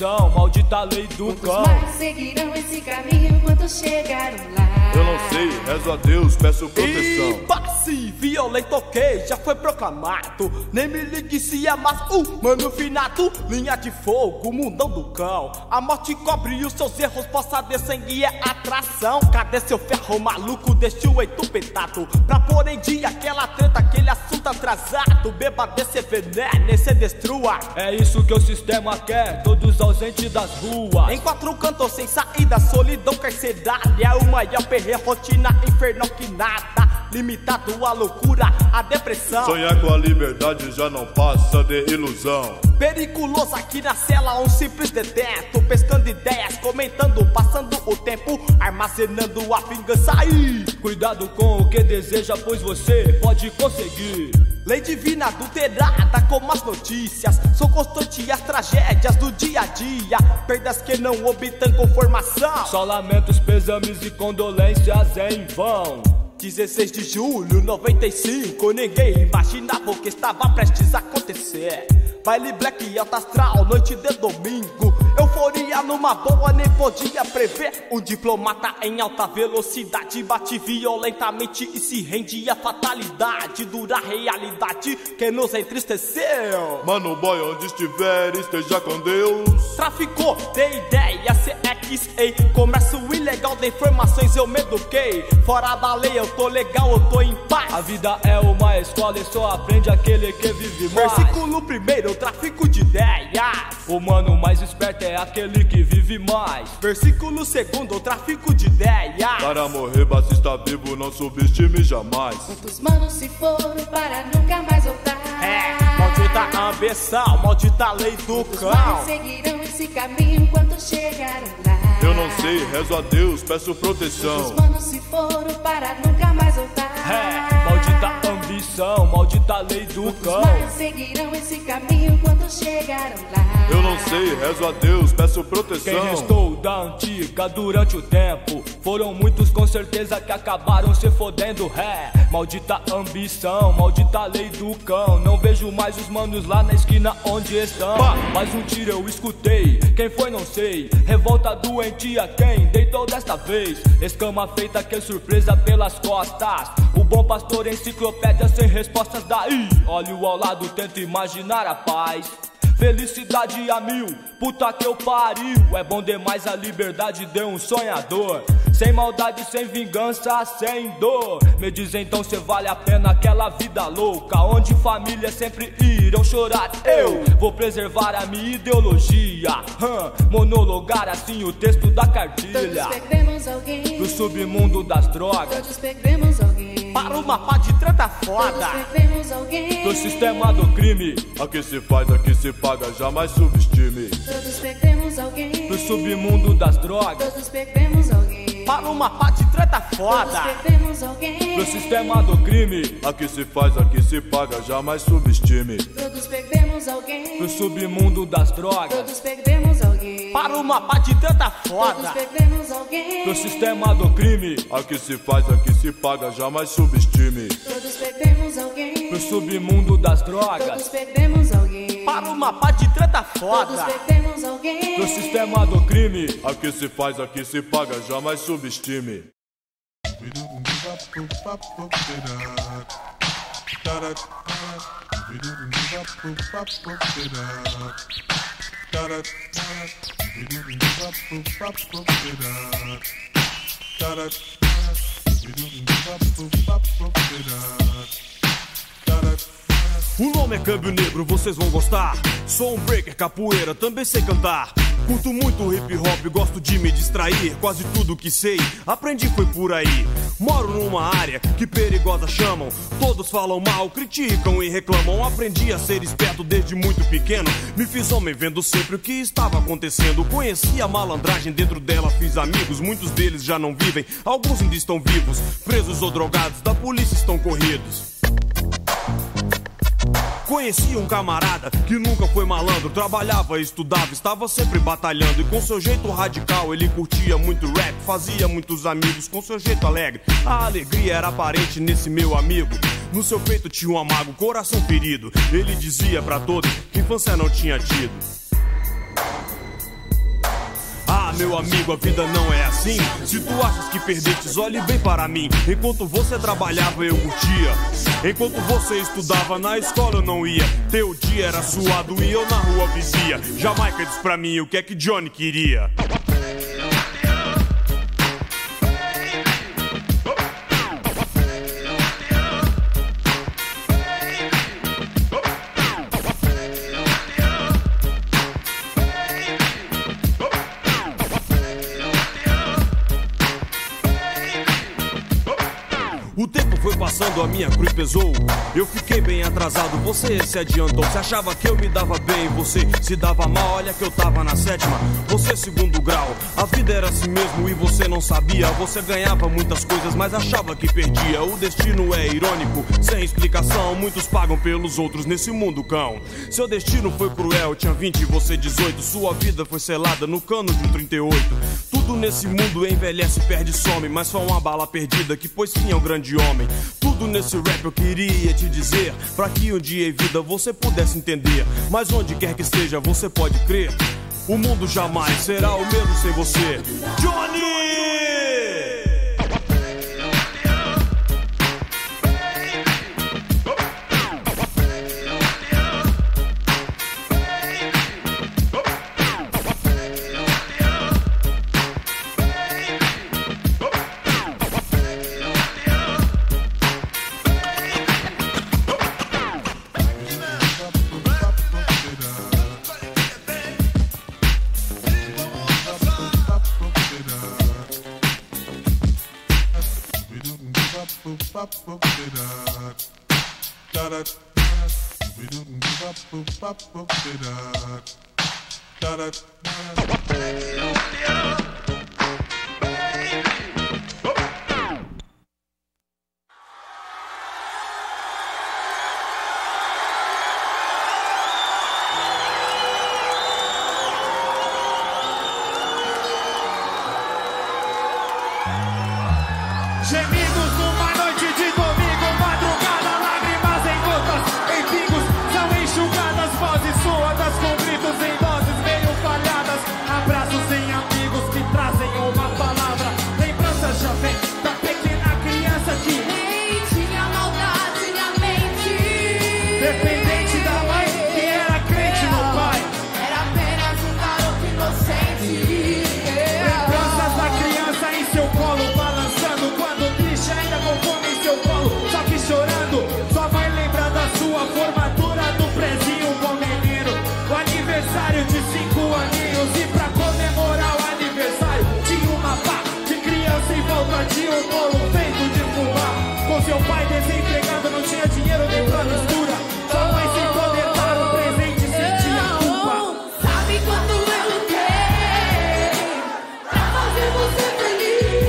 ambição, maldita lei do Quantos cão. mais seguirão esse caminho quando chegaram lá? Eu não sei, rezo a Deus, peço proteção. E passe, violento ok, já foi proclamado. Nem me ligue se é mais um mano finado. Linha de fogo, mundão do cão. A morte cobre os seus erros, poça de sangue é atração. Cadê seu ferro maluco, deixa o entupetado pra pôr em dia aquela treta, aquele assunto atrasado. Beba desse veneno e se destrua. É isso que o sistema quer, todos ausentes das ruas. Em quatro cantos sem saída, solidão carcerária. É o maior perreiro, rotina infernal que nada. Limitado à loucura, à depressão. Sonhar com a liberdade já não passa de ilusão. Periculoso aqui na cela, um simples detento. Pescando ideias, comentando, passando o tempo, armazenando a vingança aí. Cuidado com o que deseja, pois você pode conseguir. Lei divina adulterada como as notícias. São constantes as tragédias do dia a dia. Perdas que não obtêm conformação. Só lamentos, pêsames e condolências em vão. dezesseis de julho de noventa e cinco, ninguém imaginava o que estava prestes a acontecer. Baile black alta astral, noite de domingo. Euforia numa boa, nem podia prever. Um diplomata em alta velocidade bate violentamente e se rende à fatalidade. Dura realidade que nos entristeceu. Mano boy, onde estiver, esteja com Deus. Traficou de ideia, C X A. Comércio ilegal de informações, eu me eduquei. Fora da lei, eu tô legal, eu tô em paz. A vida é uma escola e só aprende aquele que vive mais. Versículo primeiro, tráfico de ideias. O mano mais esperto é aquele que vive mais. Versículo segundo, tráfico de ideias. Para morrer basta estar vivo, não subestime jamais. Quantos manos se foram para nunca mais voltar? É, maldita ambição, maldita lei do Quantos cão. manos seguirão esse caminho quando chegaram lá? Eu não sei, rezo a Deus, peço proteção. Quantos manos se foram para nunca mais voltar? É, maldita ambição, maldita lei do Quantos cão. manos seguirão esse caminho quando chegaram lá? Eu não sei, rezo a Deus, peço proteção. Quem restou da antiga durante o tempo foram muitos com certeza que acabaram se fodendo. É, maldita ambição, maldita lei do cão. Não vejo mais os manos lá na esquina onde estão. Pá, mais um tiro eu escutei, quem foi não sei. Revolta doentia, quem deitou desta vez? Escama feita, que surpresa pelas costas. O bom pastor, enciclopédia sem respostas daí. Olho ao lado, tento imaginar a paz. Felicidade a mil, puta que eu pariu. É bom demais a liberdade de um sonhador. Sem maldade, sem vingança, sem dor. Me diz então se vale a pena aquela vida louca, onde famílias sempre irão chorar. Eu vou preservar a minha ideologia, hum, monologar assim o texto da cartilha. Todos perdemos alguém. Do submundo das drogas. Todos perdemos alguém. Para uma pá de treta foda. Todos perdemos alguém. Do sistema do crime. Aqui se faz, aqui se paga, jamais subestime. Todos perdemos alguém. Do submundo das drogas. Todos perdemos alguém. Para uma pá de treta foda. Todos perdemos alguém. Do sistema do crime. Aqui se faz, aqui se paga, jamais subestime. Todos perdemos alguém. Do submundo das drogas. Todos perdemos alguém. Para uma pá de treta foda. Todos perdemos alguém. Do sistema do crime. Aqui se faz, aqui se paga, jamais subestime. Todos perdemos alguém. Do submundo das drogas. Todos perdemos alguém. Para uma pá de treta foda. Todos perdemos alguém. Do sistema do crime. Aqui se faz, aqui se paga, jamais subestime. O nome é Câmbio Negro, vocês vão gostar. Sou um breaker, capoeira, também sei cantar. Curto muito hip hop, gosto de me distrair. Quase tudo que sei, aprendi foi por aí. Moro numa área que perigosa chamam. Todos falam mal, criticam e reclamam. Aprendi a ser esperto desde muito pequeno. Me fiz homem vendo sempre o que estava acontecendo. Conheci a malandragem, dentro dela fiz amigos. Muitos deles já não vivem, alguns ainda estão vivos. Presos ou drogados, da polícia estão corridos. Conheci um camarada que nunca foi malandro. Trabalhava, estudava, estava sempre batalhando. E com seu jeito radical ele curtia muito rap. Fazia muitos amigos com seu jeito alegre. A alegria era aparente nesse meu amigo. No seu peito tinha um amargo, coração ferido. Ele dizia pra todos que infância não tinha tido. Ah, meu amigo, a vida não é assim. Se tu achas que perdestes, olhe bem para mim. Enquanto você trabalhava, eu curtia. Enquanto você estudava, na escola eu não ia. Teu dia era suado e eu na rua vivia. Jamaica diz pra mim o que é que Johnny queria. O tempo foi passando, a minha cruz pesou. Eu fiquei bem atrasado, você se adiantou. Você achava que eu me dava bem, você se dava mal. Olha que eu tava na sétima, você segundo grau. A vida era assim mesmo e você não sabia. Você ganhava muitas coisas, mas achava que perdia. O destino é irônico, sem explicação. Muitos pagam pelos outros nesse mundo, cão. Seu destino foi cruel, tinha vinte e você dezoito. Sua vida foi selada no cano de um trinta e oito. Tudo nesse mundo envelhece, perde e some. Mas foi uma bala perdida que pôs fim ao grande homem. Tudo nesse rap eu queria te dizer, pra que um dia em vida você pudesse entender. Mas onde quer que esteja você pode crer, o mundo jamais será o mesmo sem você. Johnny! Gemidos numa noite de domingo, madrugada, lágrimas em gotas, em pingos, são enxugadas, vozes suadas com gritos em doses meio falhadas, abraços em amigos que trazem uma palavra, lembranças já vem da pequena criança que nem tinha maldade na mente, dependente da mãe que era crente no pai, era apenas um garoto inocente. Lembranças da criança em seu colo balançando, ainda com fome em seu colo, só que chorando. Sua mãe lembra da sua formatura do prezinho, bom menino. O aniversário de cinco aninhos. E pra comemorar o aniversário tinha uma pá de criança em volta de um bolo feito de fubá. Com seu pai desempregado, não tinha dinheiro nem pra mistura. Sua mãe sem poder dar um presente sentia culpa. Sabe quando eu lutei pra fazer você feliz?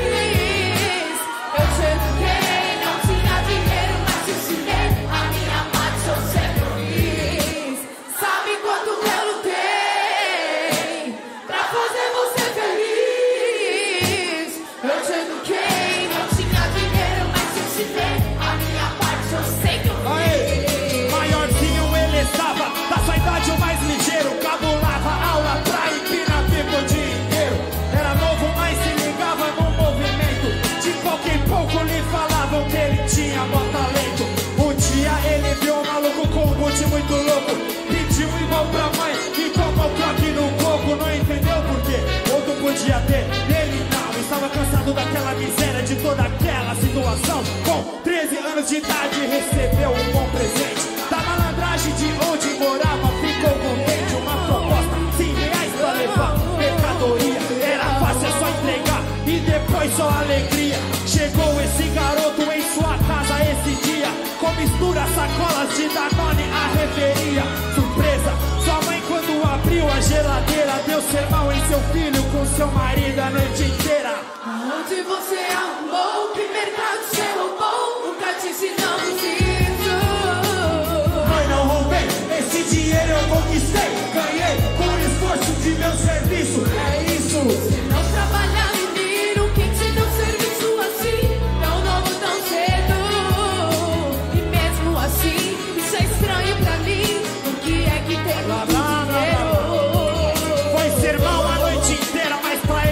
O mais ligeiro, cabulava aula pra empinar pico o dia inteiro. Era novo, mas se ligava no movimento. De pouco em pouco lhe falavam que ele tinha bom talento. Um dia ele viu um maluco com um boot muito louco, pediu igual pra mãe e tomou toque no coco. Não entendeu por quê, outro podia ter, ele não. Estava cansado daquela miséria, de toda aquela situação. Com treze anos de idade recebeu um bom presente da malandragem de onde morava. Ficou contente, uma proposta, cem reais pra levar mercadoria. Era fácil, é só entregar e depois só alegria. Chegou esse garoto em sua casa esse dia, com mistura, sacolas de Danone, a reveria. Surpresa, sua mãe quando abriu a geladeira, deu sermão em seu filho com seu marido a noite inteira. Aonde você arrumou? Que mercado você roubou? Nunca te ensinamos isso. Mãe, não roubei, esse dinheiro eu conquistei, ganhei por esforço de meu serviço. É isso. Você não trabalha, menino, quem te deu serviço assim? Tão novo, tão cedo. E mesmo assim, isso é estranho pra mim. O que é que tem muito dinheiro? Foi sermão a noite inteira, mas pra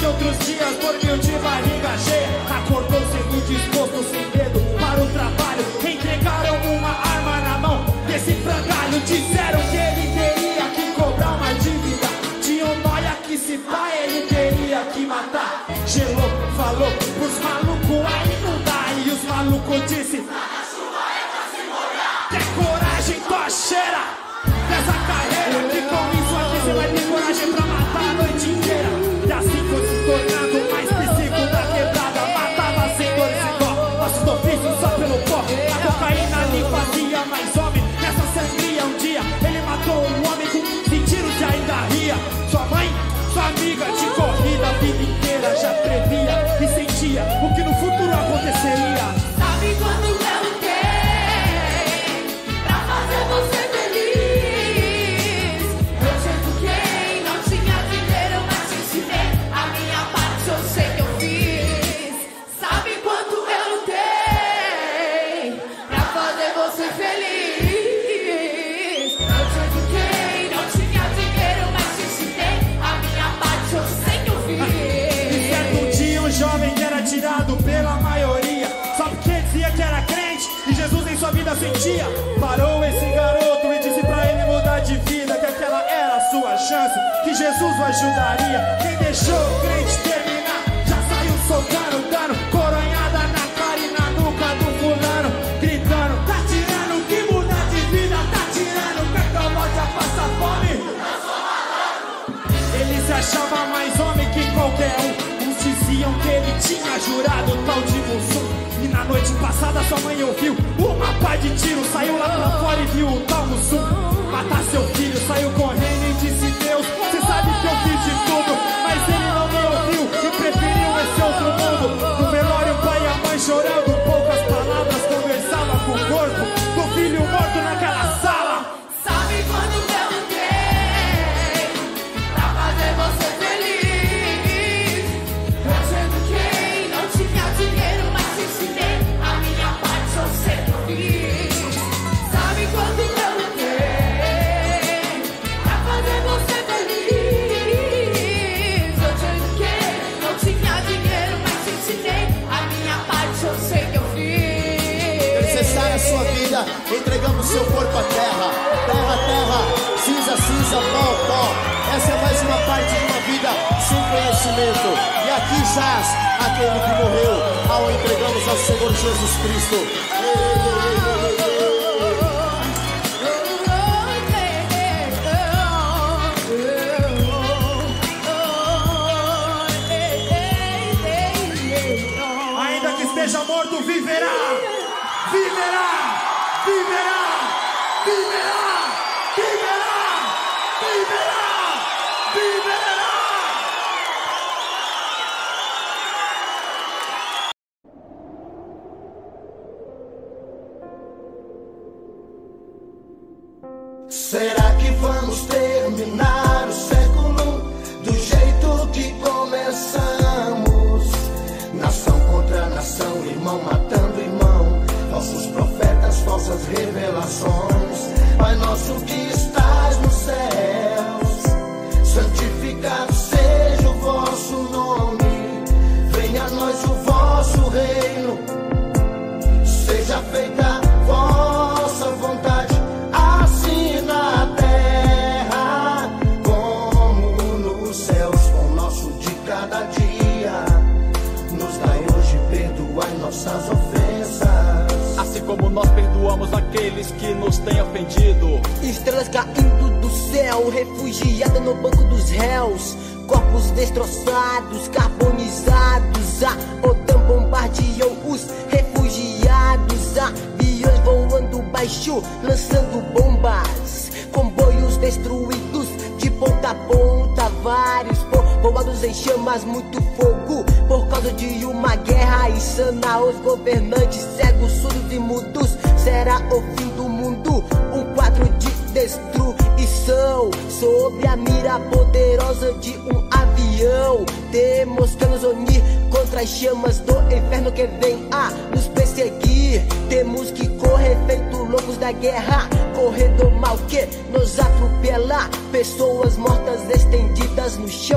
que outros dias dormiu de barriga cheia. Acordou sempre disposto, sem medo, para o trabalho. Entregaram uma arma na mão desse frangalho. Disseram que ele teria que cobrar uma dívida. Tinham noia que se pá, ele teria que matar. Gelou, falou pros malucos, aí não dá. E os malucos disse: quer coragem, tua cheira dessa carreira, que com isso aqui você vai ter coragem pra matar a noite inteira. E assim foi se tornando mais psico da quebrada. Matava sem dor e dó, nossos ofícios só pelo pó. A cocaína lhe fazia mais homem. Nessa sangria um dia ele matou um homem com cem tiros e ainda ria. Sua mãe, sua amiga de corrida a vida inteira já previa e sentia o que no futuro aconteceria. Sabe quando eu tenho pra fazer você feliz? Eu sei por quem não tinha dinheiro, mas te ensinei. A minha parte eu sei que eu fiz. Sabe quanto eu tenho pra fazer você feliz? Eu sei por quem não tinha dinheiro, mas te ensinei. A minha parte eu sei que eu fiz. E certo dia um jovem que era tirado pela maioria, só porque dizia que era crente e Jesus em sua vida sentia. Parou esse garoto e disse pra ele mudar de vida, que aquela era a sua chance, que Jesus o ajudaria. Quem deixou o crente terminar já saiu soltando dano, coronhada na cara e na nuca do fulano, gritando: tá tirando que mudar de vida, tá tirando que eu volte a passar fome. Ele se achava mais homem que qualquer um. Uns diziam que ele tinha jurado tal de Mussum. E na noite passada sua mãe ouviu uma pá de tiro. Saiu lá pra fora e viu o tal Mussum matar seu filho. Saiu correndo e disse: Deus, cê sabe que eu fiz de tudo. Mas ele não me ouviu e preferiu esse outro mundo. No velório o pai e a mãe chorando, poucas palavras conversava com o corpo do filho morto naquela sala. Sabe quando eu tenho pra fazer você feliz? Eu sendo quem não tinha dinheiro, mas te ensinei. A minha parte eu sei que eu fiz. Sabe quando eu tenho pra fazer você feliz? Eu sendo quem não tinha dinheiro, mas te ensinei. A minha parte eu sei que eu fiz. Necessária a sua vida, entregamos seu corpo à terra. Terra, terra, cinza, cinza, pó, pó. Essa é mais uma parte de uma vida sem conhecimento. E aqui jaz aquele que morreu ao entregamos ao Senhor Jesus Cristo. Ainda que esteja morto, viverá, viverá, viverá, viverá, viverá, viverá, viverá. Será que vamos terminar o século do jeito que começamos? Nação contra nação, irmão matando irmão, falsos profetas, falsas revelações. Pai nosso que estás nos céus, santificado seja o vosso nome. Venha a nós o vosso reino, seja feita a vossa vontade, assim na terra como nos céus. O nosso de cada dia nos dai hoje, perdoai nossas ofensas, assim como nós perdoamos aqueles que nos têm ofendido. Estrelas caindo do céu, refugiada no banco dos réus, corpos destroçados, carbonizados. A OTAN bombardeou os refugiados, aviões voando baixo, lançando bombas, comboios destruídos de ponta a ponta, vários povoados em chamas, muito fogo por causa de uma guerra insana. Os governantes cegos, surdos e mudos, será o fim do mundo, um quadro de destruição sob a mira poderosa de um avião. Temos que nos unir contra as chamas do inferno que vem a nos perseguir. Temos que correr feito loucos da guerra, correr do mal que nos atropela. Pessoas mortas estendidas no chão,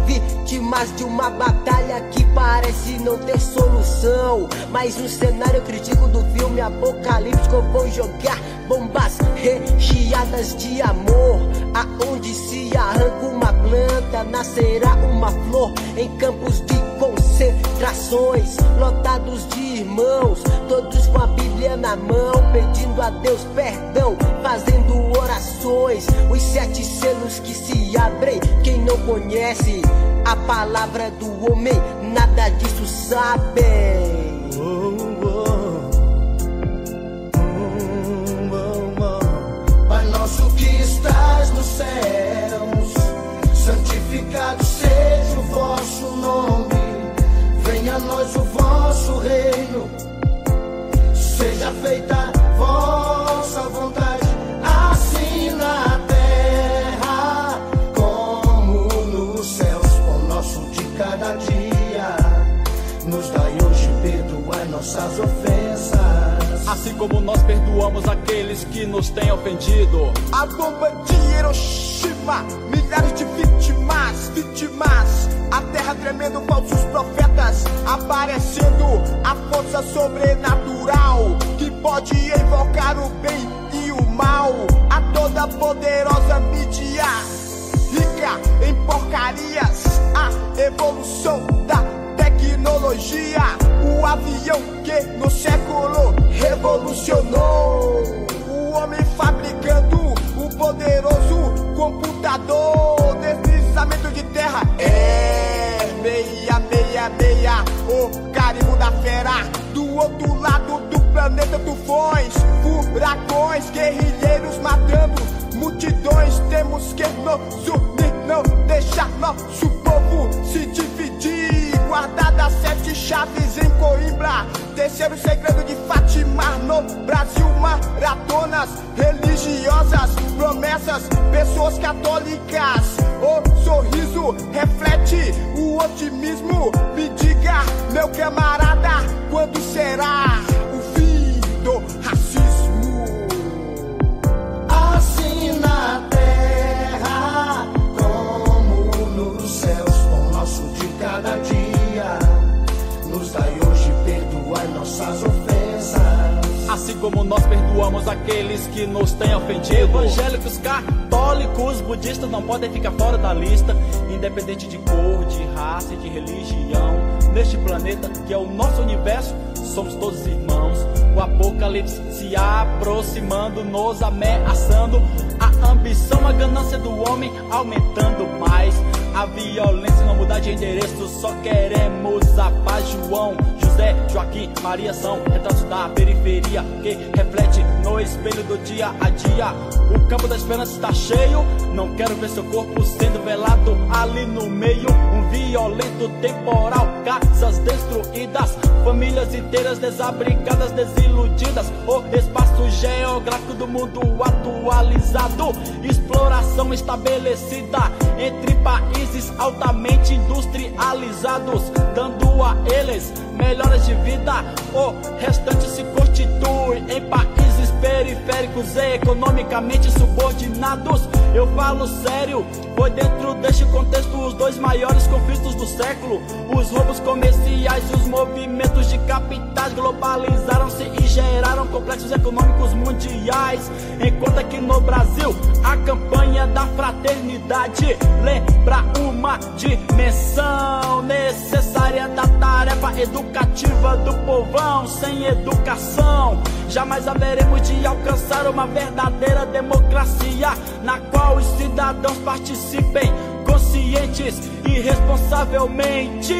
vítimas de uma batalha que parece não ter solução. Mais um cenário crítico do filme apocalíptico. Vou jogar bombas recheadas de amor. Aonde se arranca uma planta, nascerá uma flor. Em campos de concentrações, lotados de irmãos, todos com a Bíblia na mão, pedindo a Deus perdão, fazendo orações. Os sete selos que se abrem, quem não conhece a palavra do homem, nada disso sabe. Pai nosso que estás nos céus, santificado seja o vosso nome. Venha a nós o vosso reino, seja feita a vossa vontade, assim na terra como nos céus. Pão nosso de cada dia, nos dai hoje, perdoai nossas ofensas, assim como nós perdoamos aqueles que nos têm ofendido. A bomba de Hiroshima, milhares de vítimas, vítimas. A terra tremendo, falsos profetas aparecendo. A força sobrenatural que pode invocar o bem e o mal. A toda poderosa mídia rica em porcarias. A evolução da tecnologia, o avião que no século revolucionou. O homem fabricando o poderoso computador. Deslizamento de terra é meia, meia, meia. O carimbo da fera. Do outro lado do planeta, tufões, furacões, guerrilheiros matando multidões. Temos que nos unir, não deixar nosso povo se dividir. Guardadas sete chaves em Coimbra, terceiro segredo de Fátima no Brasil. Maratonas religiosas, promessas, pessoas católicas. O sorriso reflete o otimismo. Me diga, meu camarada, quando será o fim do racismo? Assim na terra como nos céus. Pão nosso de cada dia, nos dai hoje, perdoai nossas ofensas, assim como nós perdoamos aqueles que nos têm ofendido. Evangélicos, católicos, budistas não podem ficar fora da lista, independente de cor, de raça e de religião. Neste planeta que é o nosso universo, somos todos irmãos. O apocalipse se aproximando, nos ameaçando. A ambição, a ganância do homem aumentando mais. A violência não mudar de endereço, só queremos a paz. João, José, Joaquim, Maria são retratos da periferia que reflete no espelho do dia a dia. O campo da esperança está cheio, não quero ver seu corpo sendo velado ali no meio. Um violento temporal, casas destruídas, famílias inteiras desabrigadas, desiludidas. O espaço geográfico do mundo atualizado, exploração estabelecida entre países altamente industrializados, dando a eles melhoras de vida. O restante se constitui em países periféricos e economicamente subordinados. Eu falo sério, foi dentro deste contexto os dois maiores conflitos do século. Os roubos comerciais e os movimentos de capitais globalizaram-se e geraram complexos econômicos mundiais. Enquanto aqui no Brasil a campanha da fraternidade lembra uma dimensão necessária da tarefa educativa do povão. Sem educação jamais haveremos de alcançar uma verdadeira democracia, na qual os cidadãos participem conscientes e responsavelmente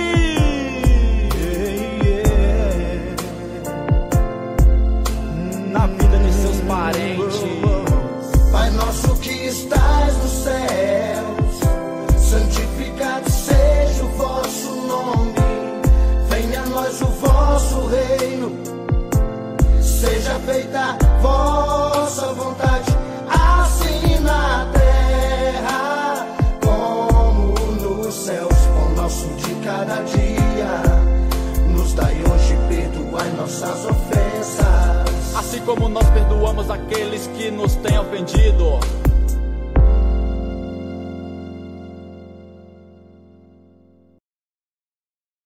na vida de seus parentes. Pai nosso que estás nos céus, santificado seja o vosso nome. Venha a nós o vosso reino, seja feita a vossa vontade, assim na terra como nos céus. Pão nosso de cada dia, nos dai hoje, perdoai nossas ofensas, assim como nós perdoamos aqueles que nos têm ofendido.